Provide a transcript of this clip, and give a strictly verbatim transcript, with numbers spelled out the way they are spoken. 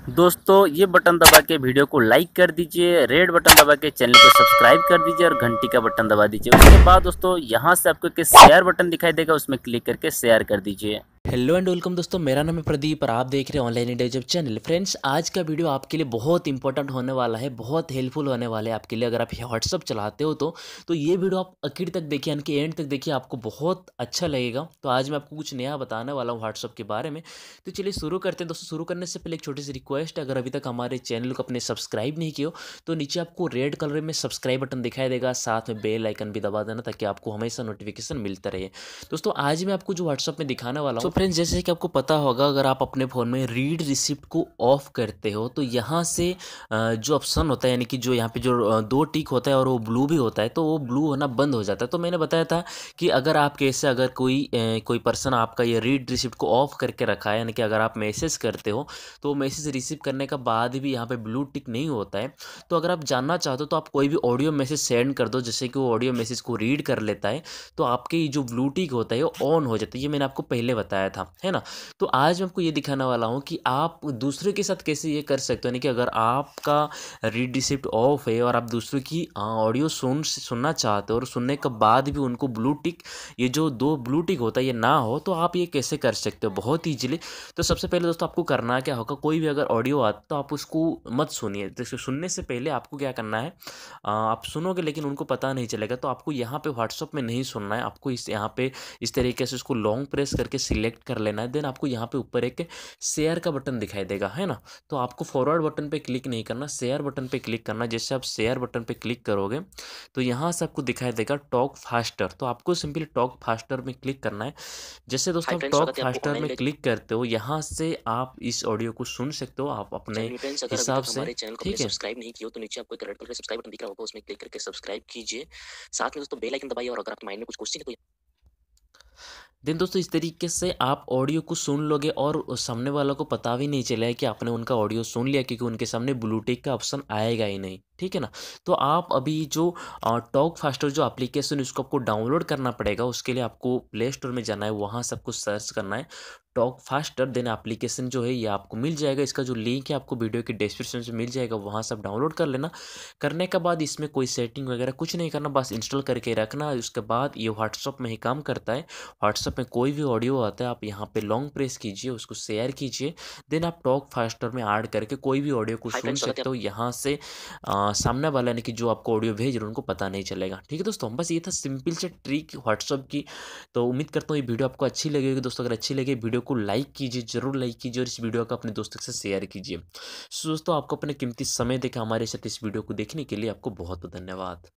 दोस्तों ये बटन दबा के वीडियो को लाइक कर दीजिए, रेड बटन दबा के चैनल को सब्सक्राइब कर दीजिए और घंटी का बटन दबा दीजिए। उसके बाद दोस्तों यहाँ से आपको एक शेयर बटन दिखाई देगा, उसमें क्लिक करके शेयर कर दीजिए। हेलो एंड वेलकम दोस्तों, मेरा नाम है प्रदीप और आप देख रहे हैं online India job channel. Friends, आज का वीडियो आपके लिए बहुत इंपॉर्टेंट होने वाला है, बहुत हेल्पफुल होने वाला है आपके लिए। अगर आप व्हाट्सअप चलाते हो तो तो ये वीडियो आप आखिर तक देखिए, यानी कि एंड तक देखिए, आपको बहुत अच्छा लगेगा। तो आज मैं आपको कुछ नया बताने वाला हूँ व्हाट्सअप के बारे में। तो चलिए शुरू करते हैं दोस्तों। शुरू करने से पहले एक छोटी सी रिक्वेस्ट है, अगर अभी तक हमारे चैनल को अपने सब्सक्राइब नहीं किया हो तो नीचे आपको रेड कलर में सब्सक्राइब बटन दिखाई देगा, साथ में बेल आइकन भी दबा देना ताकि आपको हमेशा नोटिफिकेशन मिलता रहे। दोस्तों आज मैं आपको जो व्हाट्सअप में दिखाने वाला हूँ, तो फ्रेंड्स जैसे कि आपको पता होगा, अगर आप अपने फ़ोन में रीड रिसिप्ट को ऑफ करते हो तो यहाँ से अ, जो ऑप्शन होता है, यानी कि जो यहाँ पे जो अ, दो टिक होता है और वो ब्लू भी होता है, तो वो ब्लू होना बंद हो जाता है। तो मैंने बताया था कि अगर आप कैसे, अगर कोई अ, कोई पर्सन आपका ये रीड रिसिप्ट को ऑफ करके रखा है, यानी कि अगर आप मैसेज करते हो तो मैसेज रिसीव करने का बाद भी यहाँ पे ब्लू टिक नहीं होता है। तो अगर आप जानना चाहते हो तो आप कोई भी ऑडियो मैसेज सेंड कर दो, जैसे कि वो ऑडियो मैसेज को रीड कर लेता है, तो आपके ये जो ब्लू टिक होता है वो ऑन हो जाता है। ये मैंने आपको पहले बताया था, है ना। तो आज मैं आपको ये दिखाने वाला हूँ कि आप दूसरे के साथ कैसे ये कर सकते हो, यानी कि अगर आपका रीड रिसिप्ट ऑफ है और आप दूसरों की ऑडियो सुन सुनना चाहते हो और सुनने के बाद भी उनको ब्लू टिक, ये जो दो ब्लू टिक होता है ये ना हो, तो आप ये कैसे कर सकते हो बहुत ईजिली। तो सबसे पहले दोस्तों आपको करना क्या होगा, कोई भी अगर ऑडियो आता तो आप उसको मत सुनिए। जैसे सुनने से पहले आपको क्या करना है, आ, आप सुनोगे लेकिन उनको पता नहीं चलेगा, तो आपको यहाँ पे व्हाट्सअप में नहीं सुनना है। आपको इस यहाँ पे इस तरीके से उसको लॉन्ग प्रेस करके सिलेक्ट कर लेना है। देन आपको यहाँ पे ऊपर एक शेयर का बटन दिखाई देगा, है ना। तो आपको फॉरवर्ड बटन पे क्लिक नहीं करना, शेयर बटन पे क्लिक करना। जैसे आप शेयर बटन पे क्लिक करोगे तो यहाँ से आपको दिखाई देगा टॉक फास्टर, तो आपको सिंपली टॉक फास्टर में क्लिक करना है। जैसे हाय दोस्तों आप फ्रेंड्स, टॉक स्वागत है आपको फास्टर ऑनलाइन में इंडिया क्लिक करते हो, यहाँ से आप इस ऑडियो को सुन सकते हो आप अपने चैनल में। फ्रेंड्स, अगर अभी हिसाब तक से, हमारे चैनल को आपने ठीक है। सब्सक्राइब नहीं किया हो तो नीचे आपको एक रेड कलर का सब्सक्राइब बटन दिख रहा होगा, उसमें क्लिक करके सब्सक्राइब कीजिए। साथ में दोस्तों बेल आइकन दबाइए और अगर आपके माइंड में कुछ क्वेश्चन है तो देन दोस्तों इस तरीके से आप ऑडियो को सुन लोगे और सामने वालों को पता भी नहीं चलेगा कि आपने उनका ऑडियो सुन लिया, क्योंकि उनके सामने ब्लूटिक का ऑप्शन आएगा ही नहीं, ठीक है ना। तो आप अभी जो टॉक फास्टर जो एप्लीकेशन उसको आपको डाउनलोड करना पड़ेगा। उसके लिए आपको प्ले स्टोर में जाना है, वहाँ सब कुछ सर्च करना है टॉक फास्टर। देन एप्लीकेशन जो है ये आपको मिल जाएगा, इसका जो लिंक है आपको वीडियो के डिस्क्रिप्शन में मिल जाएगा, वहाँ से आप डाउनलोड कर लेना। करने के बाद इसमें कोई सेटिंग वगैरह कुछ नहीं करना, बस इंस्टॉल करके रखना। उसके बाद ये व्हाट्सअप में ही काम करता है। व्हाट्सअप में कोई भी ऑडियो आता है, आप यहाँ पे लॉन्ग प्रेस कीजिए, उसको शेयर कीजिए। देन आप टॉक फास्टर में ऐड करके कोई भी ऑडियो को हाय सुन फ्रेंड्स, स्वागत है सकते हो। यहाँ से आ, सामने वाला यानी कि जो आपको ऑडियो भेज रहे हैं उनको पता नहीं चलेगा, ठीक है दोस्तों। बस ये था सिंपल से ट्रिक व्हाट्सअप की। तो उम्मीद करता हूँ ये वीडियो आपको अच्छी लगेगी दोस्तों। अगर अच्छी लगे वीडियो को लाइक कीजिए, जरूर लाइक कीजिए और इस वीडियो को अपने दोस्तों से शेयर कीजिए। सो दोस्तों आपको अपने कीमती समय देकर हमारे साथ इस वीडियो को देखने के लिए आपको बहुत बहुत धन्यवाद।